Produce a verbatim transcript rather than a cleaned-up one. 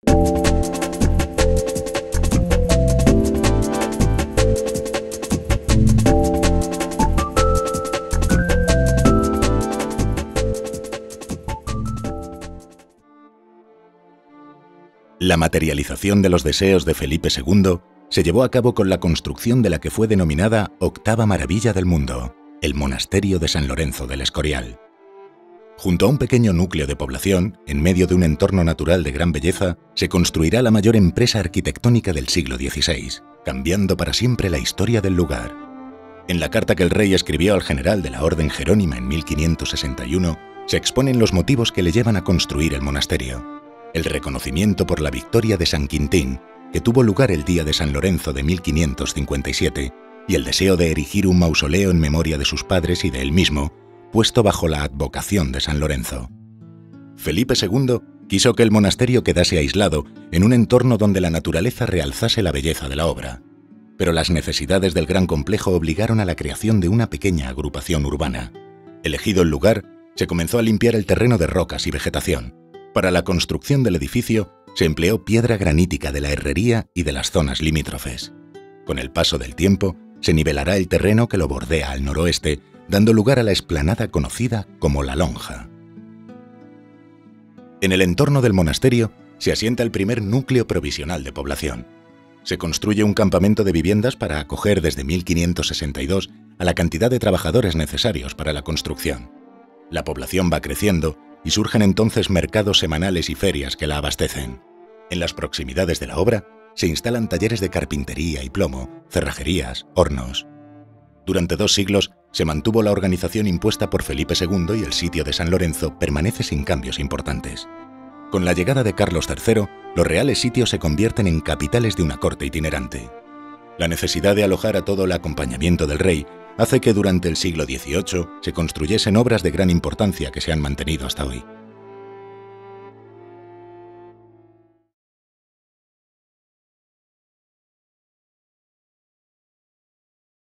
La materialización de los deseos de Felipe segundo se llevó a cabo con la construcción de la que fue denominada Octava Maravilla del Mundo, el Monasterio de San Lorenzo del Escorial. Junto a un pequeño núcleo de población, en medio de un entorno natural de gran belleza, se construirá la mayor empresa arquitectónica del siglo dieciséis, cambiando para siempre la historia del lugar. En la carta que el rey escribió al general de la Orden Jerónima en mil quinientos sesenta y uno, se exponen los motivos que le llevan a construir el monasterio. El reconocimiento por la victoria de San Quintín, que tuvo lugar el día de San Lorenzo de mil quinientos cincuenta y siete, y el deseo de erigir un mausoleo en memoria de sus padres y de él mismo, puesto bajo la advocación de San Lorenzo. Felipe segundo quiso que el monasterio quedase aislado en un entorno donde la naturaleza realzase la belleza de la obra, pero las necesidades del gran complejo obligaron a la creación de una pequeña agrupación urbana. Elegido el lugar, se comenzó a limpiar el terreno de rocas y vegetación. Para la construcción del edificio se empleó piedra granítica de la herrería y de las zonas limítrofes. Con el paso del tiempo, se nivelará el terreno que lo bordea al noroeste, dando lugar a la explanada conocida como La Lonja. En el entorno del monasterio se asienta el primer núcleo provisional de población. Se construye un campamento de viviendas para acoger desde mil quinientos sesenta y dos a la cantidad de trabajadores necesarios para la construcción. La población va creciendo y surgen entonces mercados semanales y ferias que la abastecen. En las proximidades de la obra se instalan talleres de carpintería y plomo, cerrajerías, hornos. Durante dos siglos se mantuvo la organización impuesta por Felipe segundo y el sitio de San Lorenzo permanece sin cambios importantes. Con la llegada de Carlos tercero, los reales sitios se convierten en capitales de una corte itinerante. La necesidad de alojar a todo el acompañamiento del rey hace que durante el siglo dieciocho se construyesen obras de gran importancia que se han mantenido hasta hoy.